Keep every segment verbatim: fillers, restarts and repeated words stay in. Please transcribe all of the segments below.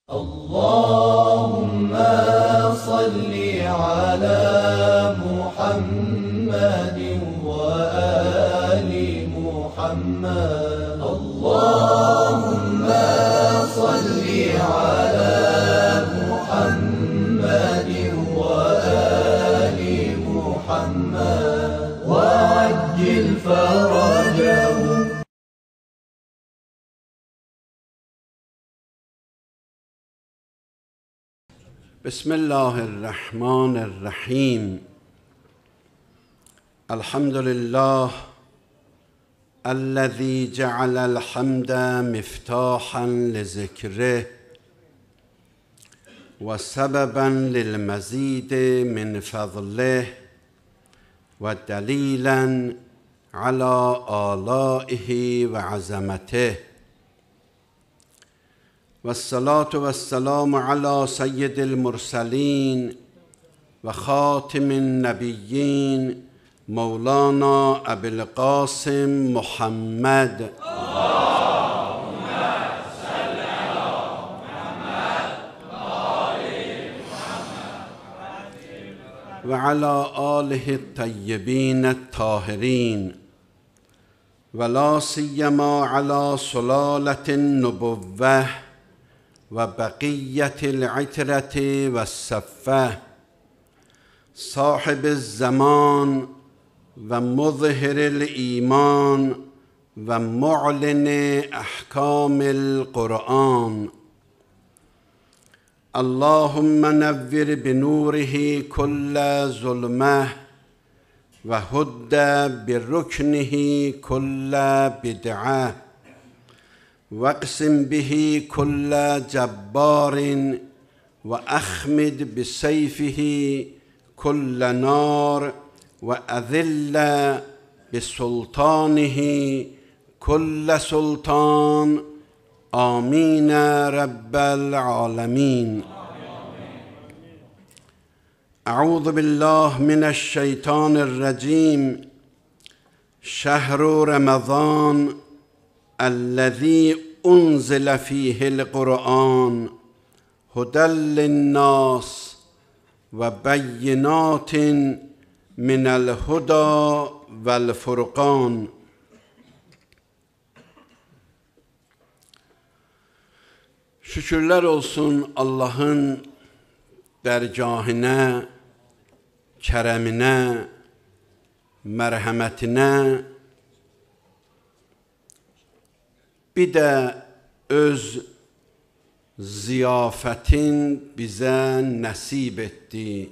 Allahümme salli ala Muhammedin ve ali Muhammed. Allahümme salli ala Muhammedin ve ali Muhammed ve accil faracahu. Bismillahirrahmanirrahim. Elhamdülillah ellezî cealel hamde miftahan li zikrih ve sebeben lil mezîdi min fadlih ve delilen ala âlâihi ve azametih. Vessalatu vesselamu ala seyyidil murselin ve khatimin nebiyyin Mevlana Ebil Qasim Muhammed. Allahümme salli ala Muhammed ve ali Muhammed ve ala alihi tayyibin tahirin ve la siyyema ala sulaletin nubuvveh ve bakiyetil itreti ve saffeh sahibiz zaman ve muzhiril iman ve mu'lini ahkamil Kur'an. Allahümme nevvir binurihi kulle zulmeh ve hudde birruknihi kulle bid'ah واقسم به كل جبار وأخمد بسيفه كل نار وأذل بسلطانه كل سلطان آمين رب العالمين. أعوذ بالله من الشيطان الرجيم. شهر رمضان الذي أنزل فيه القرآن هدى للناس وبينات من الهدى والفرقان. Şükürler olsun Allah'ın dergahine, keremine, merhametine, bir de öz ziyafetin bize nasip etti.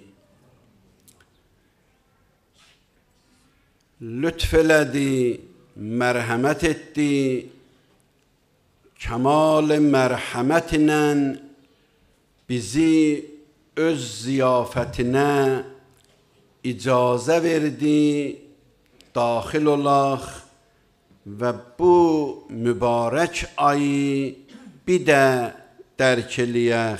Lütfeledi, merhamet etti. Kemal merhametine bizi öz ziyafetine icaze verdi, dahil olaq ve bu mübarek ayı bir de dərk eləyək.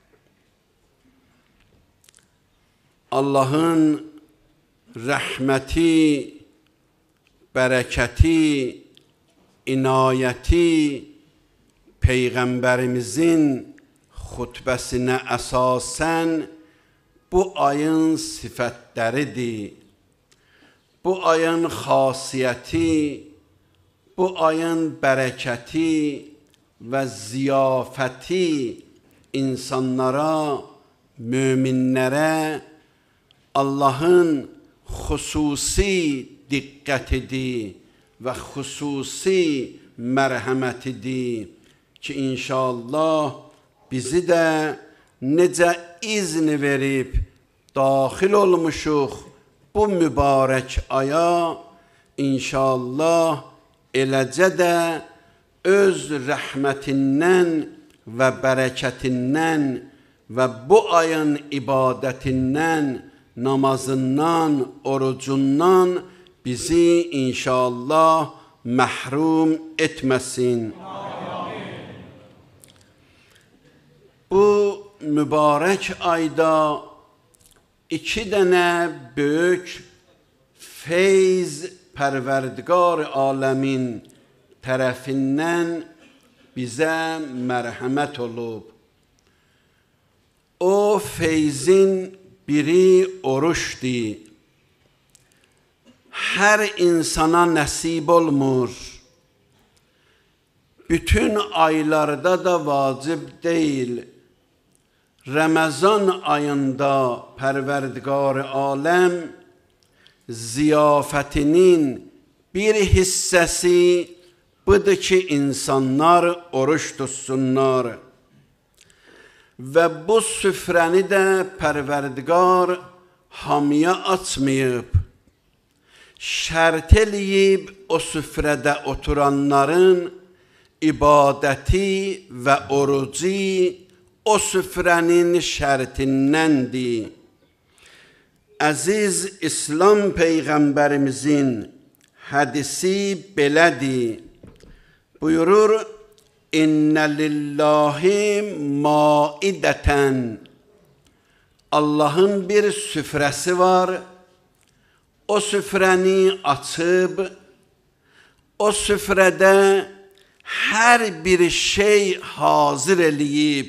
Allah'ın rəhməti, bərəkəti, inayəti Peyğəmbərimizin xutbəsinə əsasən bu ayın sifətləridir. Bu ayın xasiyyəti, bu ayın bərəkəti və ziyafəti insanlara, möminlərə Allah'ın xüsusi diqqətidir və xüsusi mərhəmətidir ki, inşallah bizi də necə izn verib daxil olmuşuq bu mübarək aya, inşallah eləcə də öz rəhmətindən və bərəkətindən və bu ayın ibadətindən, namazından, orucundan bizi inşallah məhrum etməsin. Bu mübarək ayda iki dənə böyük feyz Pərverdigar aləmin tərəfindən bizə mərhəmət olub. O feyzin biri oruçdur. Her insana nəsib olmur. Bütün aylarda da vacib değil. Ramazan ayında Pərverdigar aləm ziyafətinin bir hissəsi budur ki, insanlar oruç tutsunlar. Və bu süfrəni də Pərverdigar hamıya açmayıb. Şərt eləyib o süfrədə oturanların ibadəti və orucu o süfrənin şərtindəndir. Əziz İslam Peyğəmbərimizin hədisi belədir. Buyurur, İnnə lillahi maidətən. Allahın bir süfrəsi var. O süfrəni açıb, o süfrədə hər bir şey hazır eləyib.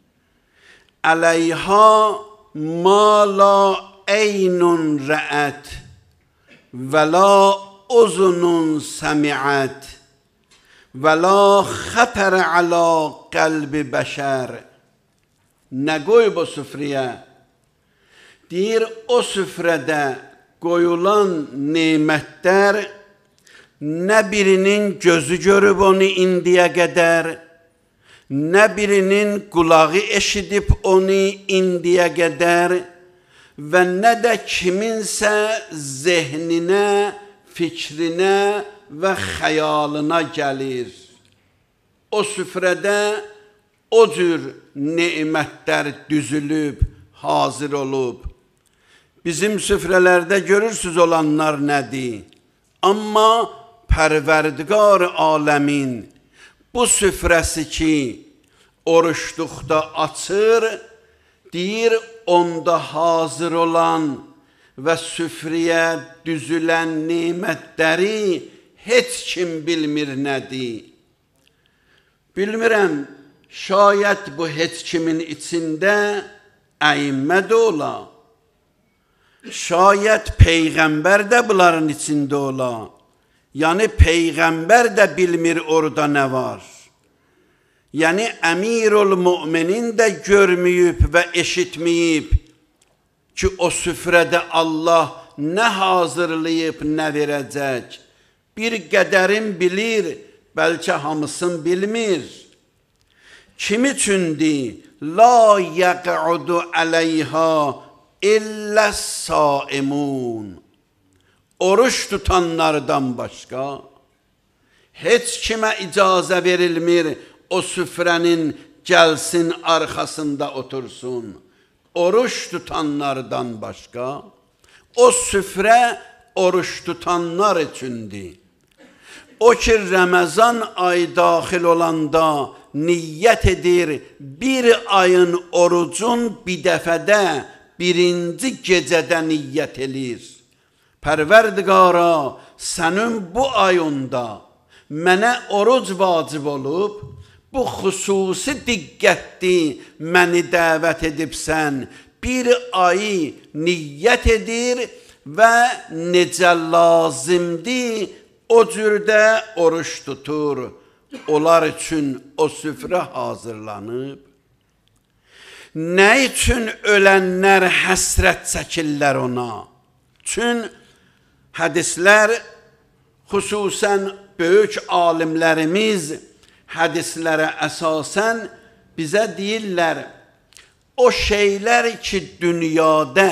Əleyha ma la eynun rəət və la uzunun səmiət və la xətər əla qəlbi bəşər. Nə qoyub o süfrəyə? Deyir, o süfrədə qoyulan nemətlər nə birinin gözü görüb onu indiyə qədər, nə birinin qulağı eşidib onu indiyə qədər və nə də kiminsə zehninə, fikrinə və xəyalına gəlir. O süfrədə o cür nemətlər düzülüb, hazır olub. Bizim süfrələrdə görürsünüz olanlar nədir? Amma Pərverdigar aləmin bu süfrəsi ki, oruçluqda açır, deyir, onda hazır olan və süfrəyə düzülən nemətləri heç kim bilmir nədir. Bilmirəm, şayət bu heç kimin içində əimmə də ola. Şayət Peyğəmbər də bunların içində ola. Yəni Peyğəmbər də bilmir orada nə var. Yəni Əmirul Müminin də görməyib və eşitməyib ki, o süfrədə Allah nə hazırlayıb, nə verəcək. Bir qədərin bilir, bəlkə hamısını bilmir. Kim üçündür? La yəq'udu əleyha illə saimun. Oruç tutanlardan başqa heç kimə icazə verilmir o süfrənin gəlsin arxasında otursun. Oruç tutanlardan başqa o süfrə oruç tutanlar üçündür. O ki, Ramazan ayı daxil olanda niyyət edir, bir ayın orucun bir dəfədə birinci gecədə niyyət edir. Pərverdigara, sənin bu ayında mənə oruc vacib olub, bu xüsusi diqqətli məni dəvət edibsən, bir ayı niyyət edir və necə lazımdır, o cürdə oruç tutur. Onlar üçün o süfrə hazırlanıb. Nə üçün ölənlər həsrət çəkirlər ona? Çün hədislər, xüsusən böyük alimlərimiz hədislərə əsasən bizə deyirlər, o şeylər ki dünyada,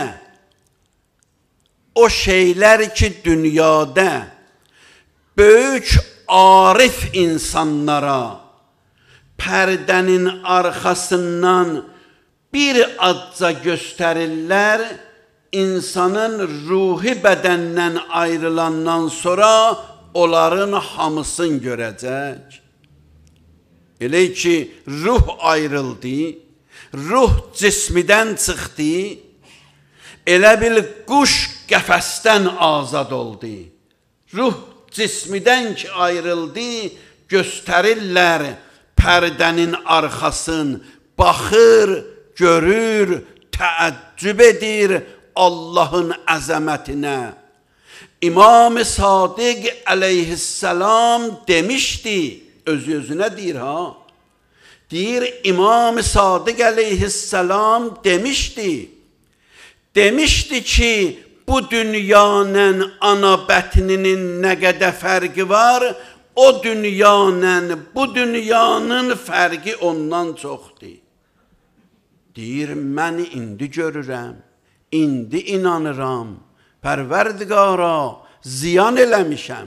o şeylər ki dünyada böyük arif insanlara pərdənin arxasından bir adca göstərirlər, insanın ruhi bədəndən ayrılandan sonra onların hamısını görəcək. Elə ki, ruh ayrıldı, ruh cismidən çıxdı, elə bil quş qəfəsdən azad oldu. Ruh cismidən ki ayrıldı, göstərirlər pərdənin arxasını, baxır, görür, təəccüb edir Allahın əzəmətinə. İmam-ı Sadiq aleyhisselam demişdi, özü özünə deyir ha. Deyir İmam-ı Sadiq aleyhisselam demişdi. Demişdi ki bu dünyanın ana bətninin nə qədər fərqi var, o dünyanın, bu dünyanın fərqi ondan çoxdur. Deyir, mən indi görürəm, indi inanıram, Pərverdigara ziyan eləmişəm.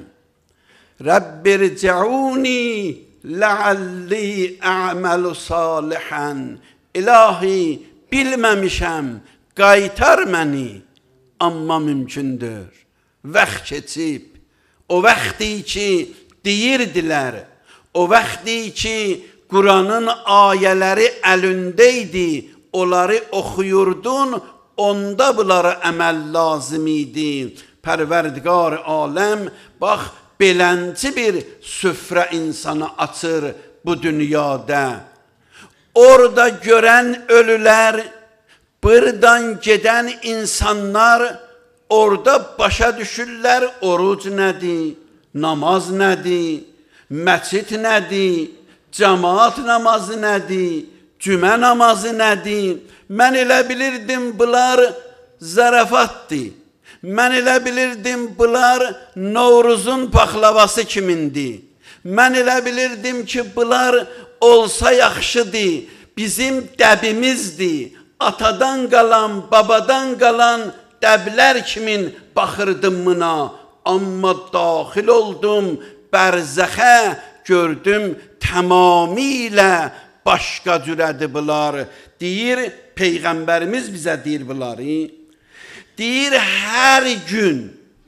Rəbbirciuni ləalli ə'məlu salihən. İlahi, bilməmişəm, qaytar məni, amma mümkündür. Vaxt keçib, o vaxtı ki deyirdilər, o vaxtı ki Quranın ayələri əlindəydi, onları oxuyurdun, onda bunlara əməl lazım idi. Pərverdigar aləm, bax, belənci bir süfrə insanı açır bu dünyada. Orada görən ölülər, buradan gedən insanlar, orada başa düşürlər, oruc nədir, namaz nədir, məscid nədir, cemaat namazı nədir, cümə namazı nədir. Mən elə bilirdim bunlar zarafatdır. Mən elə bilirdim bunlar Novruzun paxlavası kimindir. Mən elə bilirdim ki bunlar olsa yaxşıdır, bizim dəbimizdir. Atadan qalan, babadan qalan dəblər kimin baxırdım buna. Amma daxil oldum bərzəxə, gördüm tamamilə başqa cürədir bunlar. Deyir, Peyğəmbərimiz bizə deyir bunları. Deyir, hər gün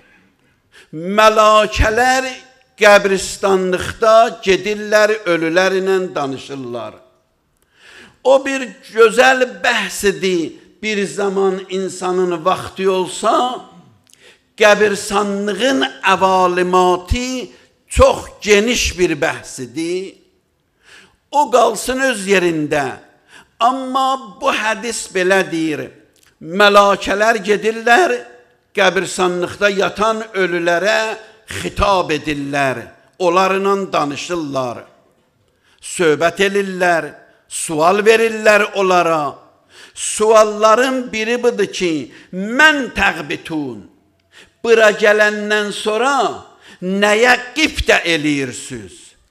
mələkələr qəbristanlıqda gedirlər, ölülərlə danışırlar. O bir gözəl bəhsidir. Bir zaman insanın vaxtı olsa, qəbristanlığın əvalimatı çox geniş bir bəhsidir. O qalsın öz yerində. Amma bu hədis belə deyir. Mələkələr gedirlər, qəbristanlıqda yatan ölülərə xitab edirlər. Onlarla danışırlar. Söhbət edirlər, sual verirlər onlara. Sualların biri budur ki, mən təqbitun. Bura gələndən sonra nəyə qibdə eləyirsiniz?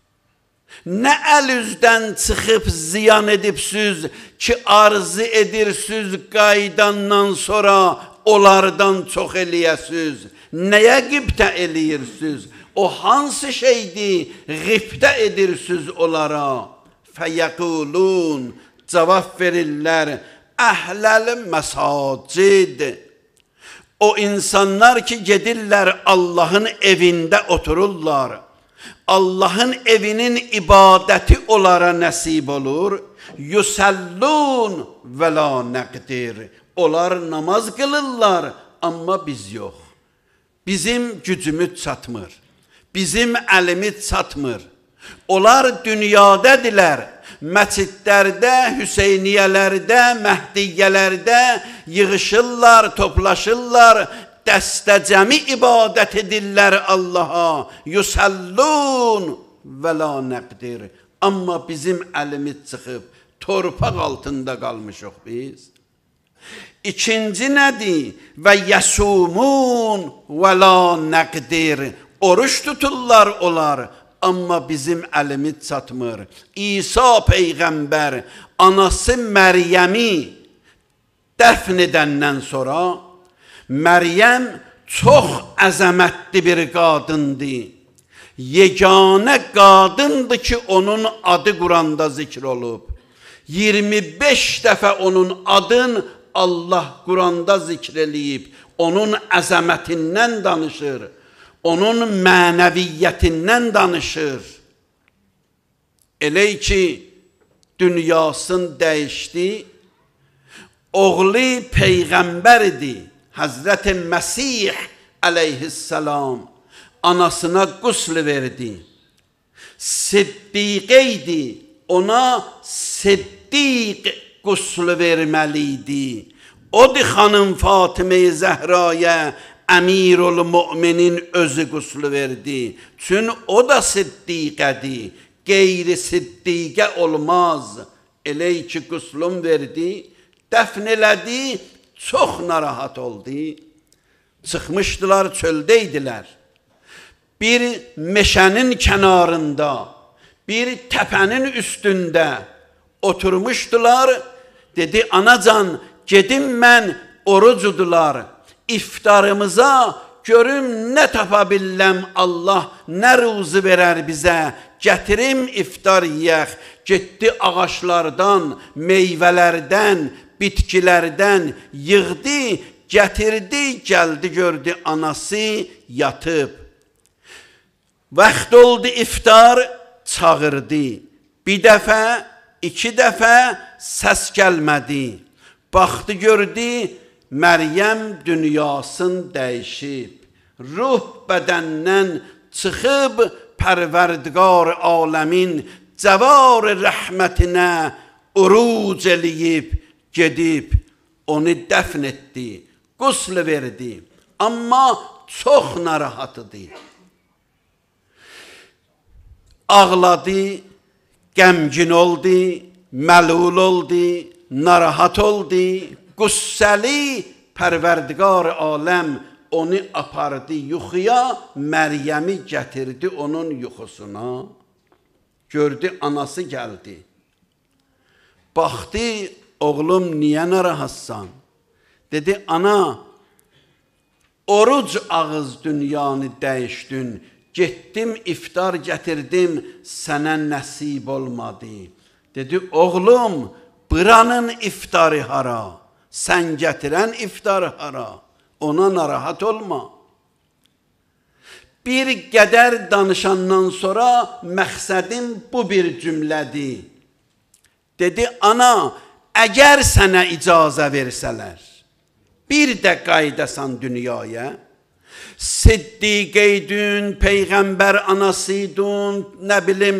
Nə əl üzdən çıxıb ziyan edibsiz ki, arzu edirsiniz qaydandan sonra onlardan çox eləyəsiz? Nəyə qibdə eləyirsiniz? O hansı şeydir, qibdə edirsiniz onlara? Fəyəqulun, cavab verirlər, əhləl məsacid. O insanlar ki, gedirlər Allahın evində otururlar. Allahın evinin ibadəti onlara nəsib olur. Yusəllun və la nəqdir. Onlar namaz qılırlar, amma biz yox. Bizim gücümüz çatmır. Bizim əlimiz çatmır. Onlar dünyadadilər. Məscidlərdə, Hüseyniyələrdə, Məhdiyyələrdə yığışırlar, toplaşırlar. Dəstəcəmi ibadət edirlər Allaha. Yusəllun və la nəqdir. Amma bizim əlimiz çıxıb, torpaq altında qalmışıq biz. İkinci nədir? Və yəsumun və la nəqdir. Oruç tuturlar onlar. Amma bizim əlimiz çatmır. İsa Peyğəmbər anası Məryəmi dəfn edəndən sonra Məryəm çox əzəmətli bir qadındır. Yeganə qadındır ki, onun adı Quranda zikr olub. iyirmi beş dəfə onun adın Allah Quranda zikr eləyib. Onun əzəmətindən danışır. Onun mənəviyyətindən danışır. Elə ki, dünyasını dəyişdi. Oğlu Peyğəmbərdir. Hazreti Məsih aleyhisselam anasına qusl verdi. Siddiqeydi, ona Siddiq quslu verməliydi. Odur xanım Fatıma-i Zəhraya Əmirul Müminin özü quslu verdi. Çün o da siddiqədir. Qeyri siddiqə olmaz. Elə ki quslun verdi, dəfn elədi, çox narahat oldu. Çıxmışdılar, çöldəydilər. Bir meşənin kənarında, bir təpənin üstündə oturmuşdular. Dedi, anacan, gedim mən, orucudular. İftarımıza görüm nə tapa billəm, Allah nə ruzu verər bizə. Gətirim iftar yiyək. Getdi ağaçlardan, meyvələrdən, bitkilərdən yığdı, gətirdi, gəldi, gördü anası yatıb. Vaxt oldu iftar, çağırdı. Bir dəfə, iki dəfə səs gəlmədi. Baxdı, gördü, Məryəm dünyasın dəyişib. Ruh bədəndən çıxıb, Pərverdigar aləmin cəvar rəhmətinə uruc eləyib, gedib, onu dəfn etdi, qusl verdi. Amma çox narahat idi. Ağladı, qəmgin oldu, məlul oldu, narahat oldu. Qüssəli Pərverdigar aləm onu apardı yuxuya, Məryəmi gətirdi onun yuxusuna. Gördü, anası gəldi. Baxdı, oğlum niyə narahatsan? Dedi, ana, oruc ağız dünyanı dəyişdin. Getdim, iftar gətirdim, sənə nəsib olmadı. Dedi, oğlum, buranın iftarı hara? Sən gətirən iftarı hara? Ona narahat olma. Bir qədər danışandan sonra məqsədim bu bir cümlədir. Dedi, ana, əgər sənə icazə versələr, bir də qaydasan dünyaya, siddiqeydün, peyğəmbər anasıydın, nə bilim,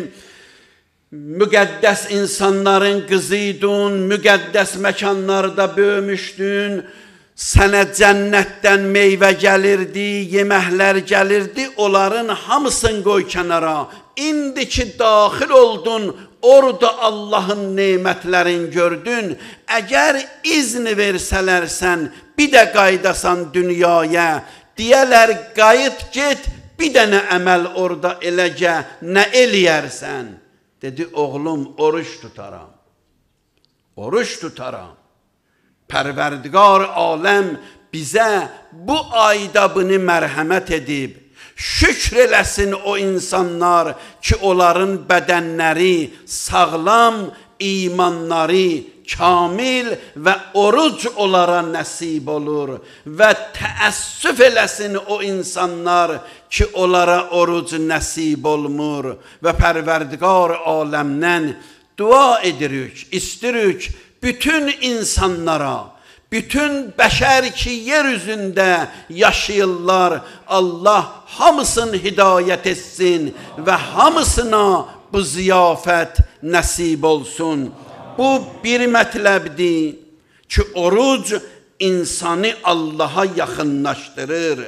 müqəddəs insanların qızıydın, müqəddəs məkanlarda böyümüşdün, sənə cənnətdən meyvə gəlirdi, yeməklər gəlirdi, onların hamısını qoy kənara. İndi ki daxil oldun, orada Allahın nemətlərini gördün, əgər izni versələrsən, bir də qaydasan dünyaya, deyələr qayıt get, bir dənə əməl orada eləcə, nə eləyərsən? Dedi, oğlum, oruç tutaram, oruç tutaram. Pərverdigar aləm bizə bu ayda bunu mərhəmət edib, şükr eləsin o insanlar ki, onların bədənləri sağlam, imanları kamil və oruc onlara nəsib olur və təəssüf eləsin o insanlar ki, onlara oruc nəsib olmur və Pərverdigar aləmdən dua edirik, istirik bütün insanlara, bütün bəşər ki, yeryüzündə yaşayırlar, Allah hamısını hidayət etsin və hamısına bu ziyafət nəsib olsun. Bu bir mətləbdir ki, oruc insanı Allaha yaxınlaşdırır.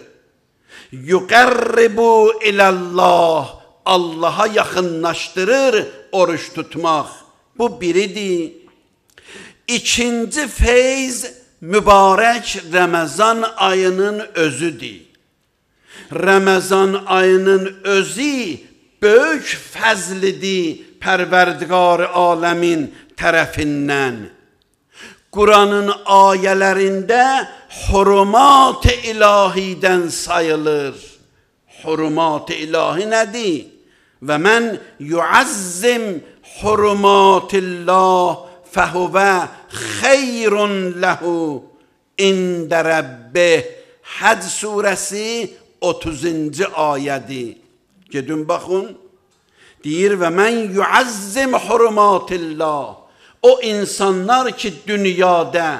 Yuqərribu iləllah, Allaha yaxınlaşdırır oruç tutmaq. Bu biridir. İkinci feyz mübarək Ramazan ayının özüdür. Ramazan ayının özü böyük fəzlidir Pərverdigar aləmin tərəfindən. Quranın ayələrində hurumat-ı ilahidən sayılır. Hurumat-ı ilahi nədir? Və mən yuazzim hurumatillah fəhuvə xeyrun ləhu ində Rabbih. Həc surəsi otuzuncu ayədir. Gedin baxın. Deyir və mən yuazzim hurumatillah. O insanlar ki dünyada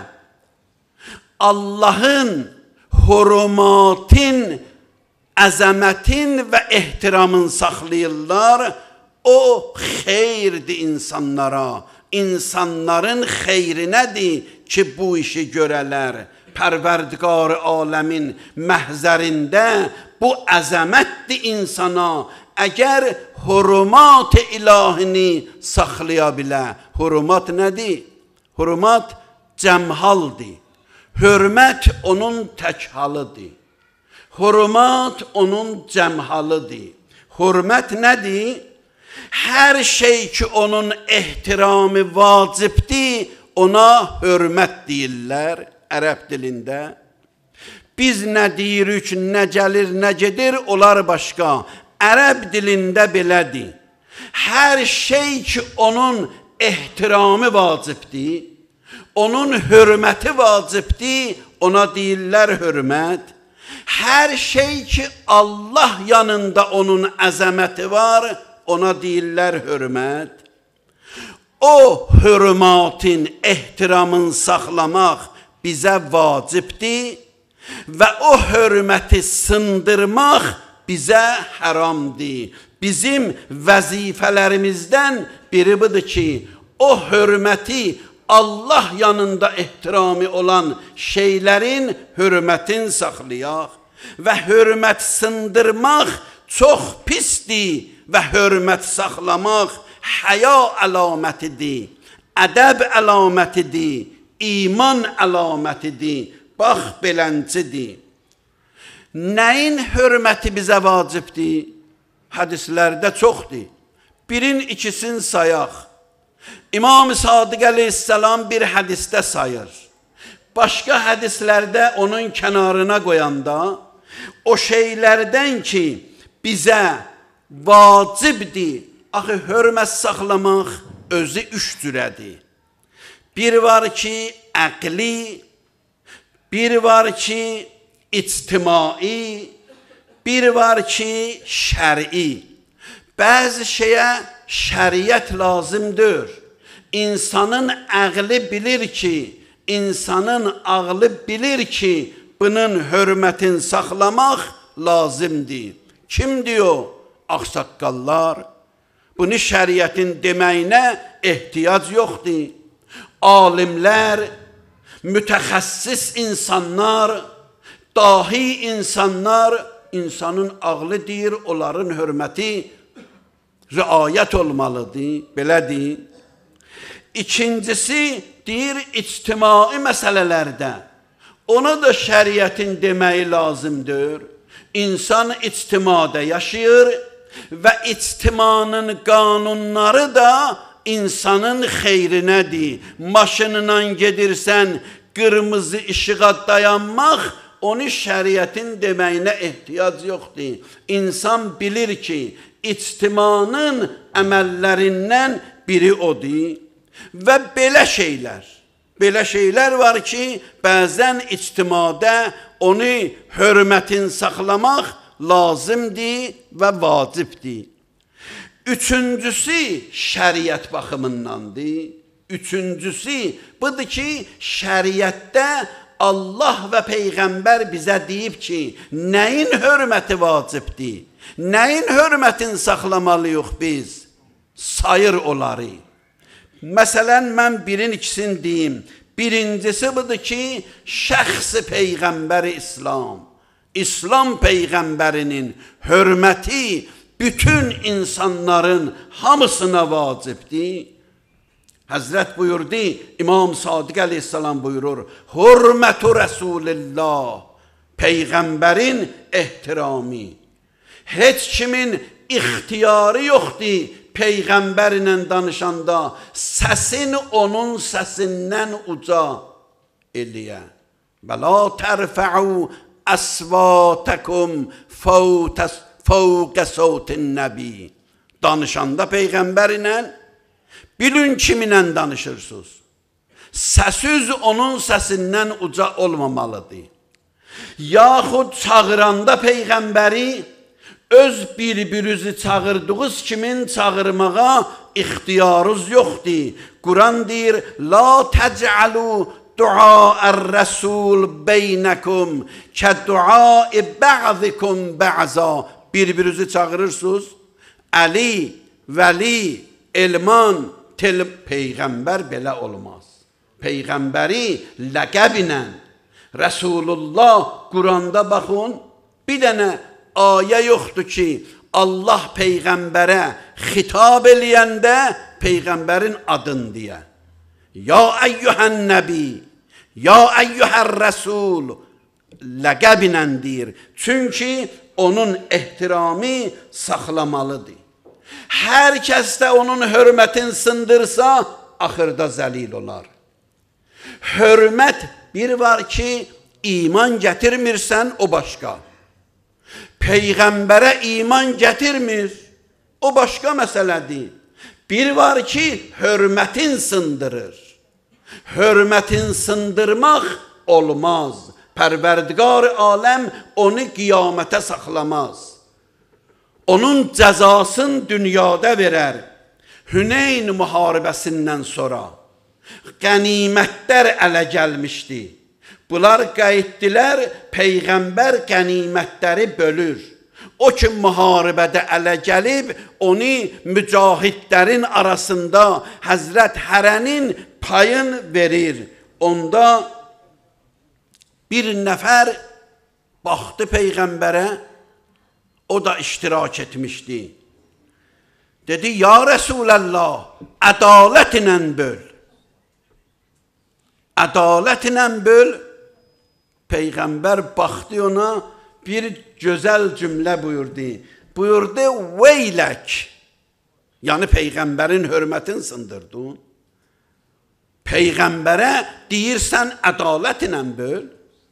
Allahın hurumatin, əzəmətin və ehtiramın saxlayırlar, o xeyirdir insanlara insanların xeyrinədir ki, bu işi görələr. Pərverdigar aləmin məhzərində bu əzəmətdir insana. Əgər hürmat-ı ilahini saxlaya bilə. Hürmat nədir? Hürmat cəmhaldır. Hürmət onun tək halıdır. Hürmat onun cəmhalıdır. Hürmət nədir? Hər şey ki, onun ehtiramı vacibdir, ona hürmət deyirlər ərəb dilində. Biz nə deyirik, nə gəlir, nə gedir, onlar başqa. Ərəb dilində belədir. Hər şey ki, onun ehtiramı vacibdir, onun hürməti vacibdir, ona deyirlər hürmət. Hər şey ki, Allah yanında onun əzəməti var, ona deyirlər hürmət. O hürmatin, ehtiramın saxlamaq bizə vacibdir və o hürməti sındırmaq bizə haramdır. Bizim vəzifələrimizdən biri budur ki, o hürməti Allah yanında ehtirami olan şeylərin hürmətin saxlayaq və hürmət sındırmaq çox pisdir və hürmət saxlamaq həya əlamətidir, ədəb əlamətidir, iman əlamətidir, bax beləncidir. Nəyin hürməti bizə vacibdir? Hədislərdə çoxdur. Birin ikisini sayaq. İmam-ı Sadiq əleyhissalam bir hədisdə sayır. Başqa hədislərdə onun kənarına qoyanda o şeylərdən ki, bizə vacibdir. Axı, hörmət saxlamaq özü üç cürədir. Bir var ki, əqli, bir var ki, ictimai, bir var ki, şəri. Bəzi şeyə şəriət lazımdır. İnsanın ağlı bilir ki, insanın ağlı bilir ki, bunun hürmətini saxlamaq lazımdır. Kim diyor? Ağsaqqallar. Bunu şəriətin deməyinə ehtiyac yoxdur. Alimlər, mütəxəssis insanlar, dahi insanlar, insanın ağlı deyir, onların hürməti riayət olmalıdır, belədir. İkincisi, deyir, ictimai məsələlərdə, ona da şəriətin deməyi lazımdır. İnsan ictimada yaşayır və ictimanın qanunları da insanın xeyrinədir. Maşınla gedirsən, qırmızı işığa dayanmaq, onu şəriətin deməyinə ehtiyac yoxdur. İnsan bilir ki, ictimanın əməllərindən biri odur. Və belə şeylər, belə şeylər var ki, bəzən ictimada onu hürmətin saxlamaq lazımdır və vacibdir. Üçüncüsü şəriət baxımındandır. Üçüncüsü budur ki, şəriətdə Allah və Peyğəmbər bizə deyib ki, nəyin hürməti vacibdir, nəyin hürmətini saxlamalıyıq biz? Sayır onları. Məsələn, mən birin ikisini deyim. Birincisi budur ki, şəxsi Peyğəmbəri İslam, İslam Peyğəmbərinin hürməti bütün insanların hamısına vacibdir. Həzrət buyurdu, İmam Sadiq əleyhissalam buyurur, hürmətü Rəsulillah, Peyğəmbərin ehtirami. Heç kimin ixtiyarı yoxdur, Peyğəmbərlə danışanda səsin onun səsindən uca eləyə. Və la tərfə'u əsvatəkum fəvqə savtin nəbi. Danışanda Peyğəmbərlə bilin kiminlə danışırsınız. Səsiz onun səsindən uca olmamalıdır. Yaxud çağıranda Peyğəmbəri öz bir-birinizi çağırdığınız kimin çağırmağa ixtiyarınız yoxdur. Quran deyir, la təc'alu dua'ər-rəsul beynəkum kə dua'i bə'zikum bə'za. Bir-birinizi çağırırsınız. Əli, Vəli, Elman, tel peyğəmbər belə olmaz. Peyğəmbəri ləqəblə Resulullah Quranda baxın, bir dənə ayə yoxdur ki, Allah peyğəmbərə xitab eləyəndə peyğəmbərin adın deyə. Ya əyyuhən nəbi, ya əyyuhər rəsul ləqəblə deyir. Çünki onun ehtiramı saxlamalıdır. Hər kəs də onun hörmətin sındırsa, axırda zəlil olar. Hörmət bir var ki, iman gətirmirsən, o başqa. Peyğəmbərə iman gətirmir, o başqa məsələdir. Bir var ki, hörmətin sındırır. Hörmətin sındırmaq olmaz. Pərverdigar aləm onu qiyamətə saxlamaz. Onun cəzasını dünyada verər. Hüneyn müharibəsindən sonra qənimətlər ələ gəlmişdi. Bunlar qayıtdılar, Peyğəmbər qənimətləri bölür. O ki, müharibədə ələ gəlib, onu mücahidlərin arasında Həzrət Hərənin payın verir. Onda bir nəfər baxdı Peyğəmbərə, o da iştirak etmişdi. Dedi, ya Resulallah, ədalətlə böl. Ədalətlə böl. Peyğəmbər baxdı ona, bir gözəl cümlə buyurdu. Buyurdu, veylək. Yəni Peyğəmbərin hörmətini sındırdın. Peyğəmbərə deyirsən, ədalətlə böl.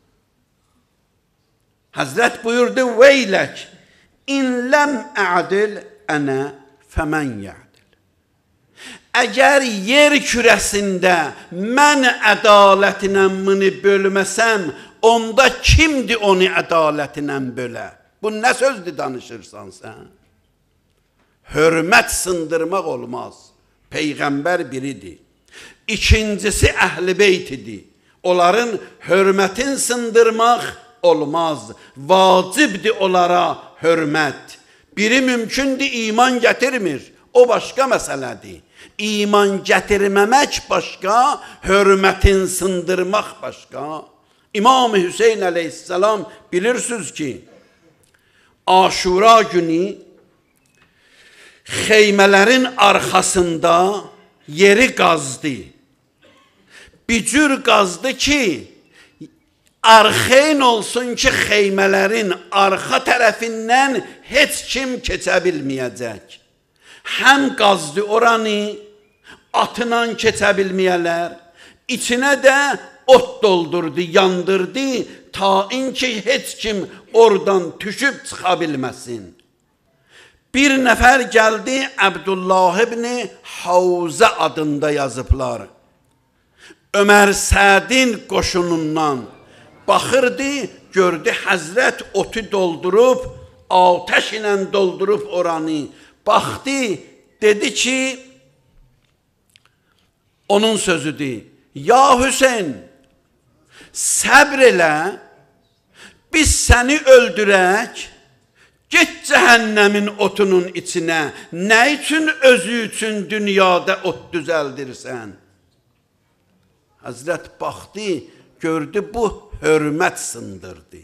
Həzrət buyurdu, veylək. İn ləm ədil ənə fəmən yədil. Əgər yer kürəsində mən ədalətlə bunu bölməsəm, onda kimdir onu ədalətlə bölə? Bu nə sözdür danışırsan sən? Hörmət sındırmaq olmaz. Peyğəmbər biridir. İkincisi əhl-i beyt idi. Onların hörmətin sındırmaq olmaz. Vacibdir onlara hörmət. Biri mümkündür, iman gətirmir. O başqa məsələdir. İman gətirməmək başqa, hörmətin sındırmaq başqa. İmam-ı Hüseyin əleyhissalam bilirsiniz ki, Aşura günü xeymələrin arxasında yeri qazdı. Bir cür qazdı ki, arxeyn olsun ki, xeymələrin arxa tərəfindən heç kim keçə bilməyəcək. Həm qazdı oranı, atla keçə bilməyələr, içinə də ot doldurdu, yandırdı, tayin ki, heç kim oradan düşüb çıxa bilməsin. Bir nəfər gəldi, Əbdullah ibn Havzə adında yazıblar. Ömər Sədin qoşunundan baxırdı, gördü Həzrət otu doldurub, ateş ilə doldurub oranı. Baxdı, dedi ki, onun sözüdür. Ya Hüseyin, səbr elə, biz səni öldürək, get cəhənnəmin otunun içinə, nə üçün özü üçün dünyada ot düzəldirsən? Həzrət baxdı, gördü bu hörmət sındırdı.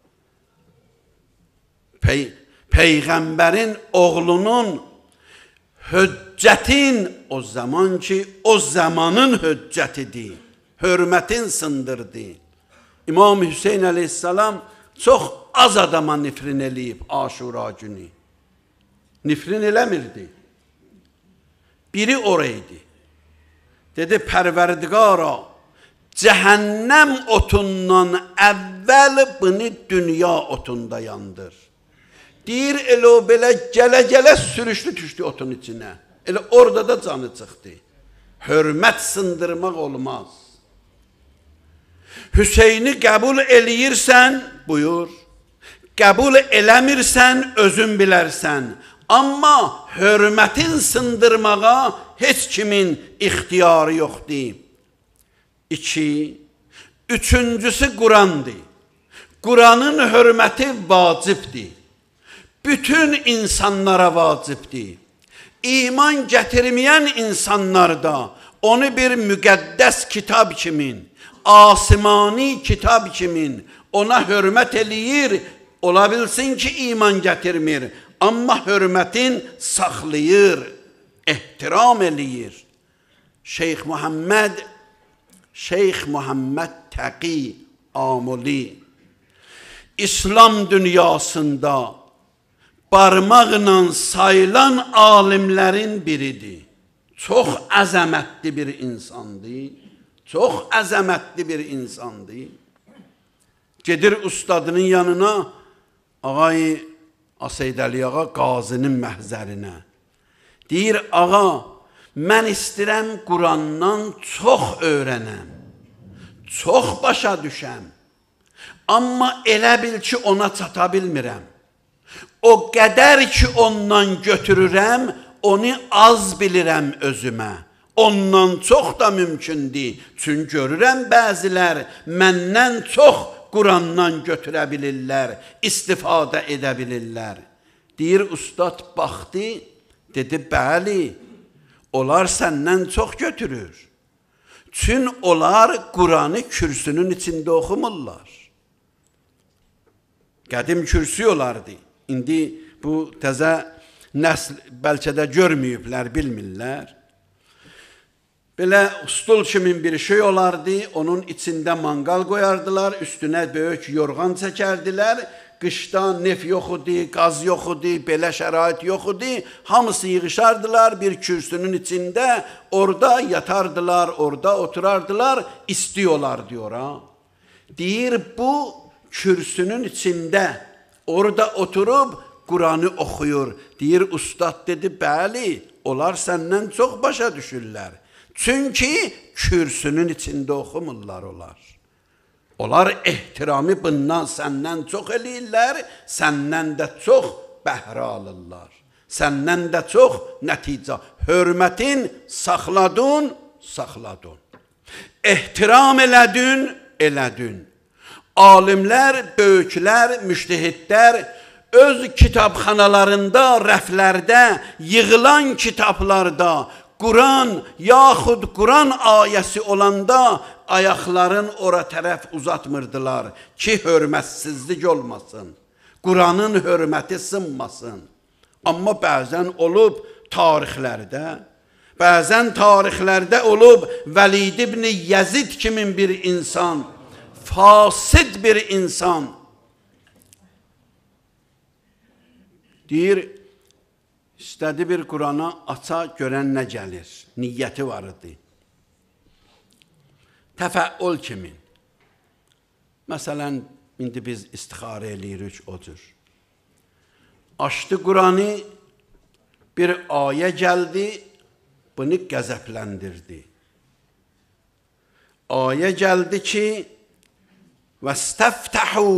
Pey Peyğəmbərin oğlunun höccətin o zaman ki, o zamanın höccətidir. Hörmətin sındırdı. İmam Hüseyin əleyhissalam çox az adama nifrin eləyib Aşura günü. Nifrin eləmirdi. Biri oraydı. Dedi, Pərverdigara, cəhənnəm otundan əvvəl bunu dünya otunda yandır. Deyir, elə o belə gələ-gələ sürüşlü düşdü otun içinə. Elə orada da canı çıxdı. Hörmət sındırmaq olmaz. Hüseyni qəbul eləyirsən, buyur. Qəbul eləmirsən, özün bilərsən. Amma hörmətin sındırmağa heç kimin ixtiyarı yoxdur. İki, üçüncüsü Qurandır. Quranın hörməti vacibdir. Bütün insanlara vacibdir. iman gətirməyən insanlar da onu bir müqəddəs kitab kimin, asimani kitab kimin ona hörmət eləyir, ola bilsin ki iman gətirmir, amma hörmətin saxlayır, ehtiram eləyir. Şeyx Muhammed, Şeyx Muhammed Təqi Amuli İslam dünyasında barmaqla sayılan alimlərin biridir. Çox əzəmətli bir insandır. Çox əzəmətli bir insandır. Gedir ustadının yanına, ağay Aseyd Əli ağa qazinin məhzərinə. Deyir, ağa, mən istəyirəm Qurandan çox öyrənəm, çox başa düşəm. Amma elə bil ki, ona çata bilmirəm. O qədər ki, ondan götürürəm, onu az bilirəm özümə. Ondan çox da mümkündür. Çünki görürəm bəzilər məndən çox Qurandan götürə bilirlər, istifadə edə bilirlər. Deyir, ustad baxdı, dedi, bəli, onlar səndən çox götürür. Çün onlar Quranı kürsünün içində oxumurlar. Qədim kürsü olardı. İndi bu təzə nəsl bəlkə də görməyiblər, bilmirlər. Belə stul kimin bir şey olardı, onun içində manqal qoyardılar, üstünə böyük yorğan çəkərdilər, qışda nef yox idi, qaz yox idi, belə şərait yox idi, hamısı yığışardılar bir kürsünün içində, orada yatardılar, orada oturardılar, istiyorlar diyor ha. Deyir, bu kürsünün içində, orada oturub Quranı oxuyur. Deyir, ustad dedi, bəli, onlar səndən çox başa düşürlər. Çünki kürsünün içində oxumurlar onlar. Onlar ehtiramı bundan səndən çox eləyirlər, səndən də çox bəhrə alırlar. Səndən də çox nəticə. Hörmətin saxladın, saxladın. Ehtiram elədin, elədin. Alimlər, böyüklər, müştehidlər öz kitabxanalarında, rəflərdə, yığılan kitablarda Quran yaxud Quran ayəsi olanda ayaqların ora tərəf uzatmırdılar ki, hörmətsizlik olmasın, Quranın hörməti sınmasın. Amma bəzən olub tarixlərdə, bəzən tarixlərdə olub Vəlid ibn Yezid kimin bir insan, fasid bir insan, deyir, İstədi bir Qurana aça görən nə gəlir, niyyəti var idi. Təfəul kimin. Məsələn, indi biz istixarə eləyirik o cür. Açdı Quranı, bir ayə gəldi, bunu qəzəbləndirdi. Ayə gəldi ki, vəstəftəhu,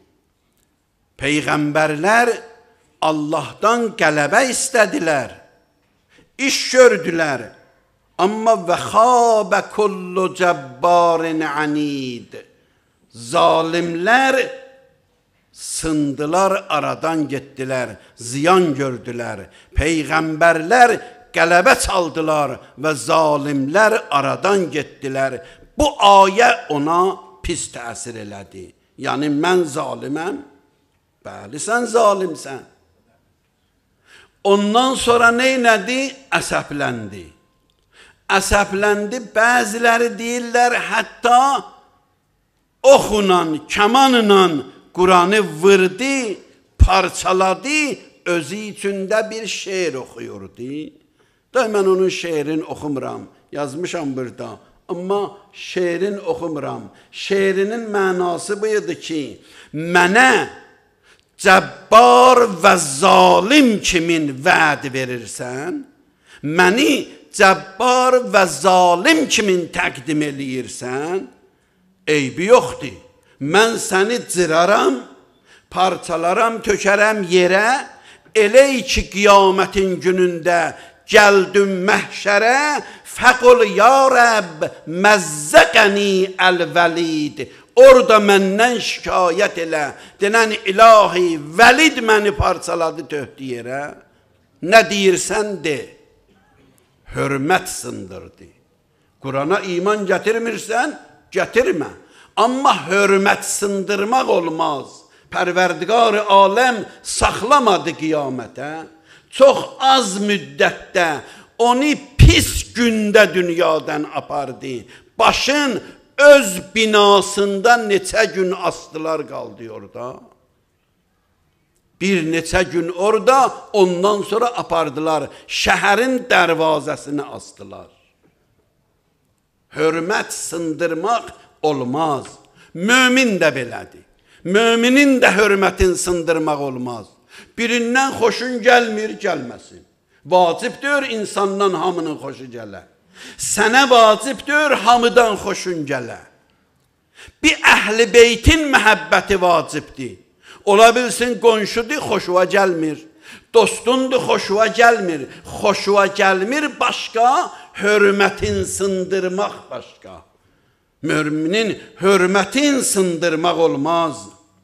Peyğəmbərlər Allah'tan qələbə istədilər, iş gördülər. Amma və xabə kullu cəbbarin anid. Zalimlər sındılar, aradan getdilər, ziyan gördülər. Peyğəmbərlər qələbə çaldılar və zalimlər aradan getdilər. Bu ayə ona pis təsir elədi. Yəni, mən zaliməm, bəli, sən zalimsən. Ondan sonra neynədi? Əsəbləndi. Əsəbləndi, bəziləri deyirlər, hətta oxla, kamanla Quranı vırdı, parçaladı, özü içində bir şeir oxuyurdu. Da mən onun şeirini oxumuram, yazmışam burada. Amma şeirini oxumuram. Şeirinin mənası bu idi ki, mənə cəbbar və zalim kimin vəd verirsən, məni cəbbar və zalim kimin təqdim eləyirsən, eybi yoxdur. Mən səni cıraram, parçalaram, tökərəm yerə, elə ki qiyamətin günündə gəldim məhşərə, fəqul ya Rəbb, məzzəqəni əl-vəlid. Orada məndən şikayət elə, denən ilahi, Vəlid məni parçaladı, töhdü yerə. Nə deyirsən de. hörmət sındırdı. Qurana iman gətirmirsən, gətirmə. Amma hörmət sındırmaq olmaz. Pərverdigar-ı aləm saxlamadı qiyamətə. Çox az müddətdə onu pis gündə dünyadan apardı. Başın öz binasında neçə gün astılar qaldı orada. Bir neçə gün orada, ondan sonra apardılar. Şəhərin dərvazəsini astılar. Hörmət sındırmaq olmaz. Mömin də belədir. Möminin də hörmətin sındırmaq olmaz. Birindən xoşun gəlmir, gəlməsin. Vacibdir insandan hamının xoşu gələ. Sənə vacibdir hamıdan xoşun gələ. Bir əhl-i beytin məhəbbəti vacibdir. Ola bilsin qonşudur, xoşuva gəlmir. Dostundur, xoşuva gəlmir. Xoşuva gəlmir başqa, hörmətin sındırmaq başqa. Müminin hörmətin sındırmaq olmaz.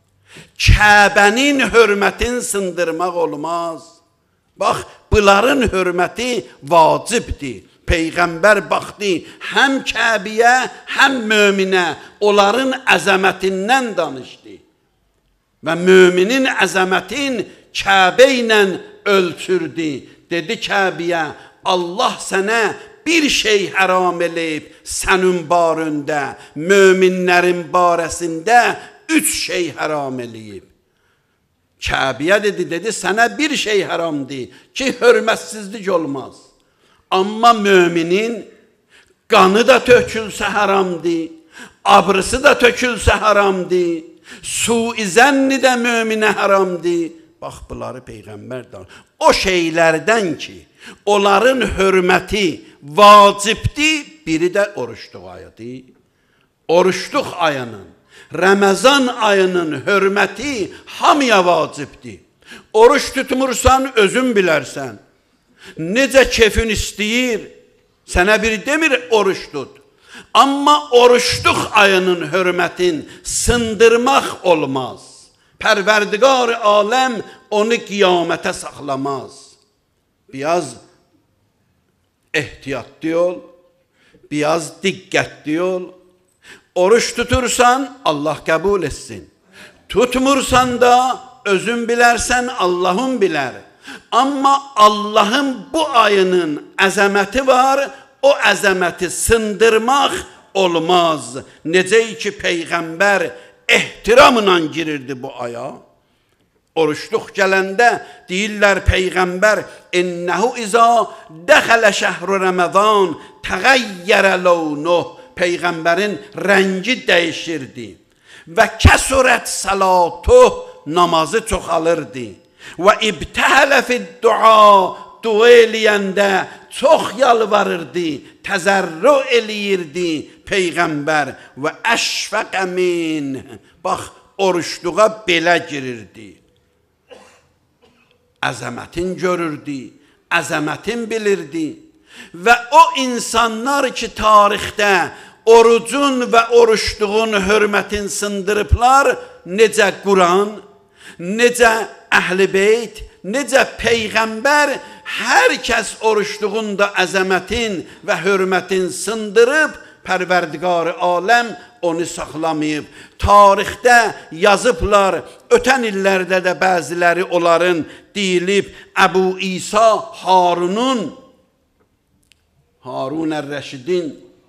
Kəbənin hörmətin sındırmaq olmaz. Bax, bunların hörməti vacibdir. Peyğəmbər baxdı həm Kəbiyə, həm möminə, onların əzəmətindən danışdı. Və müminin əzəmətin Kəbə ilə ölçürdü. Dedi Kəbiyə, Allah sənə bir şey haram eləyib sənin barında, möminlərin barəsində üç şey haram eləyib. Kəbiyə dedi, dedi sənə bir şey haramdır ki, hörmətsizlik olmaz. Amma müminin qanı da tökülsə haramdır, abrısı da tökülsə haramdır, su-izənni də möminə haramdır. Bax, bunları Peyğəmbər danışır. O şeylərdən ki, onların hörməti vacibdir, biri də oruçluq ayıdır. Oruçluq ayının, Ramazan ayının hörməti hamıya vacibdir. Oruç tutmursan özün bilərsən. Necə kefin istəyir, sənə bir demir oruç tut. Amma oruçluq ayının hörmətin sındırmaq olmaz. Pərverdigar-ı aləm onu qiyamətə saxlamaz. Biraz ehtiyatlı ol, biraz diqqətli ol. Oruç tutursan Allah qəbul etsin. Tutmursan da özün bilərsən, Allahın bilər. Amma Allahın bu ayının əzəməti var, o əzəməti sındırmaq olmaz. Necə ki Peyğəmbər ehtiramla girirdi bu aya. Oruçluq gələndə deyirlər Peyğəmbər innəhu izə dəxələ şəhru Ramazan təğəyyərə ləvnuh. Peyğəmbərin rəngi dəyişirdi. Və kəsurət salatuh, namazı çoxalırdı. Və ibtəhələ fid-dua, dua eləyəndə çox yalvarırdı, təzərrü eləyirdi Peyğəmbər. Və əşfəqə min, bax, oruçluğa belə girirdi. Əzəmətin görürdü, əzəmətin bilirdi. Və o insanlar ki, tarixdə orucun və oruçluğun hörmətin sındırıblar, necə Quran, necə Əhl-i Beyt, necə Peyğəmbər, hər kəs oruçluğun da əzəmətin və hörmətin sındırıb, Pərverdigar-ı aləm onu saxlamayıb. Tarixdə yazıblar, ötən illərdə də bəziləri onların deyilib, Əbu İsa Harunun, Harun Ər-Rəşidin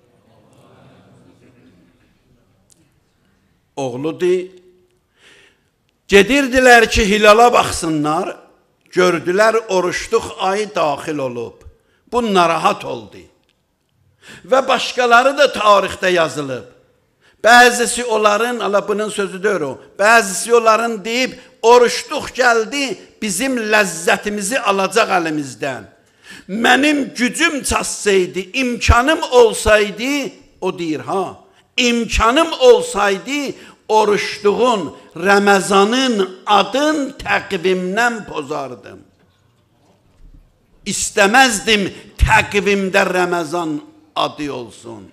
oğludur. Gedirdilər ki, hilala baxsınlar, gördülər oruçluq ayı daxil olub. Bu narahat oldu. Və başqaları da tarixdə yazılıb. Bəzisi onların, Allah bunun sözüdür o, bəzisi onların deyib, oruçluq gəldi, bizim ləzzətimizi alacaq əlimizdən. Mənim gücüm çatsaydı, imkanım olsaydı, o deyir ha, imkanım olsaydı, oruçluğun, Ramazanın adın təqvimdən pozardım. İstəməzdim təqvimdə Ramazan adı olsun.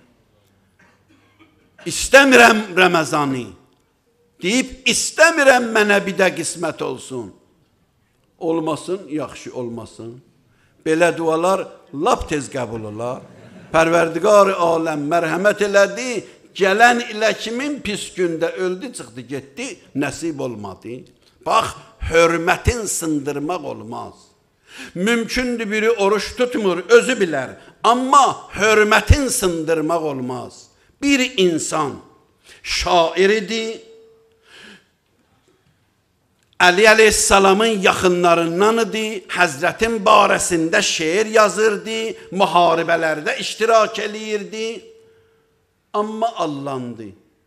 İstəmirəm Ramazanı. Deyib, istəmirəm mənə bir də qismət olsun. Olmasın, yaxşı olmasın. Belə dualar lap tez qəbul olar. Pərverdigar aləm mərhəmət elədi, gələn ilə kimin pis gündə öldü, çıxdı, getdi, nəsib olmadı. Bax, hörmətin sındırmaq olmaz. Mümkündür biri oruç tutmur, özü bilər, amma hörmətin sındırmaq olmaz. Bir insan şair idi, Əli əleyhissalamın yaxınlarından idi, Həzrətin barəsində şeir yazırdı, müharibələrdə iştirak eləyirdi. Amma allandı.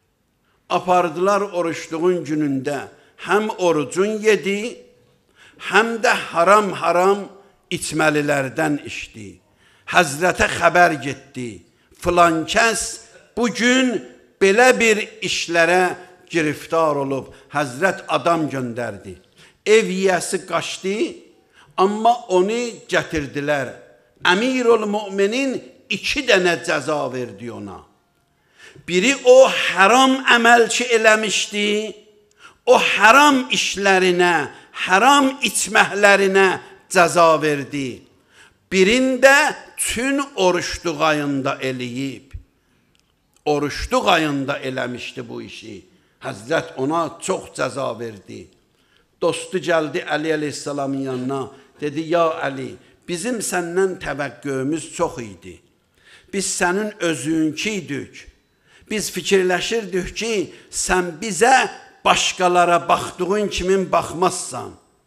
Apardılar oruçluğun günündə, həm orucun yedi, həm də haram-haram içməlilərdən içdi. Həzrətə xəbər getdi, filan kəs bugün belə bir işlərə giriftar olub, Həzrət adam göndərdi. Ev yiyəsi qaçdı, amma onu gətirdilər. Əmirul müminin iki dənə cəza verdi ona. Biri o haram əməlçi eləmişdi, o haram işlərinə, haram içməklərinə cəza verdi. Birində tün oruçluq ayında eləyib, oruçluq ayında eləmişdi bu işi. Həzrət ona çox cəza verdi. Dostu gəldi Əli əleyhissalamın yanına. Dedi, ya Əli, bizim səndən təvəqqümüz çox idi. Biz sənin özünkiydik. Biz fikirləşirdik ki, sən bizə başqalara baxdığın kimin baxmazsan.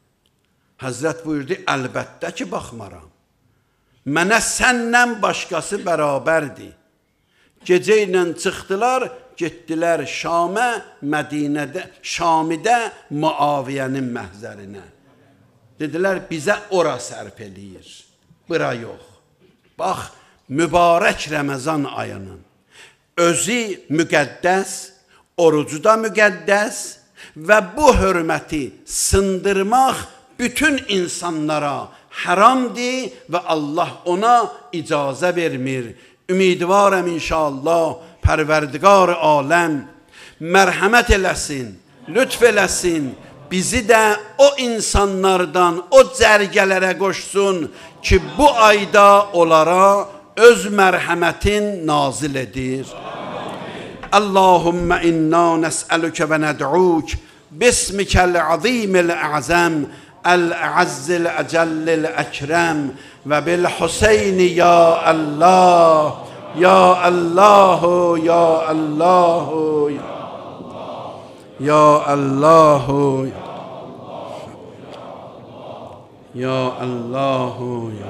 Həzrət buyurdu, əlbəttə ki, baxmaram. Mənə səndən başqası bərabərdir. Gecə ilə çıxdılar, getdilər Şamə, Mədinədə, Şamidə Muaviyənin məhzərinə. Dedilər, bizə ora sərf eləyir, bura yox. Bax, mübarək Ramazan ayının özü müqəddəs, orucu da müqəddəs və bu hörməti sındırmaq bütün insanlara haramdır və Allah ona icazə vermir. Ümidvarəm inşallah Pərverdigar aləm mərhəmət eləsin, lütf eləsin, bizi də o insanlardan, o cərgələrə qoşsun ki, bu ayda onlara öz mərhəmətin nazil edir. Allahümmə inna nəsəlükə və nəd'uk bismikəl azimil əzəm əl-əzzil əcəllil əkrəm və bil Hüseyni ya Allah. Ya Allahu, ya Allahu, ya Allahu, ya Allahu, ya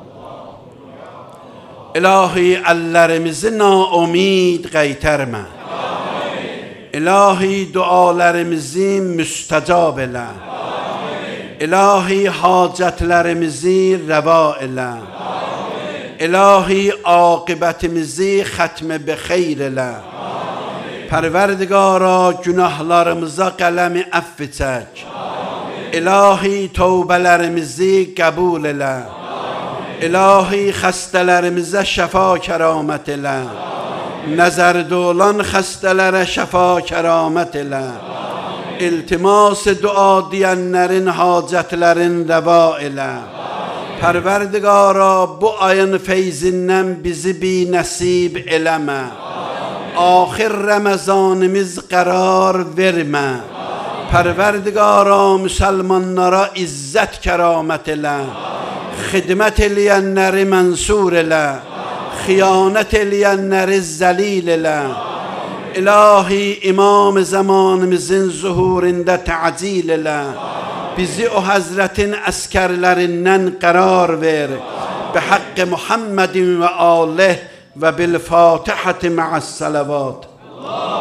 İlahi, əllərimizi naumid qaytarma. İlahi, dualarımızı müstəcab elə. İlahi, hacətlərimizi rəva elə. İlahi, aqibətimizi xətmə bi xeyr elə. Pərverdigara, günahlarımıza qələmi əfv çək. İlahi, tövbələrimizi qəbul elə. İlahi, xəstələrimizə şəfa kəramət elə. Nəzərdə olan xəstələrə şəfa kəramət elə. İltimas dua deyənlərin hacətlərin rəva elə. Pərverdigara, bu ayın feyzindən bizi bi nəsib eləmə. Axir Ramazanımız qərar vermə. Pərverdigara, müsəlmanlara izzət kəramət elə. Xidmət eləyənləri mənsur elə. Xiyanət eləyənləri zəlil elə. İlahi, imam zamanımızın zuhurində təcil elə. Bizi o Həzrətin əskərlərindən qərar ver. Bihaqqi Muhammedin və alih və bil Fatihəti mə'əs-salavat.